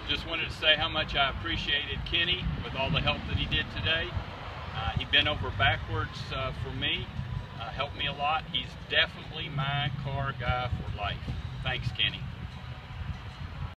Just wanted to say how much I appreciated Kenny with all the help that he did today. He bent over backwards for me, helped me a lot. He's definitely my car guy for life. Thanks, Kenny.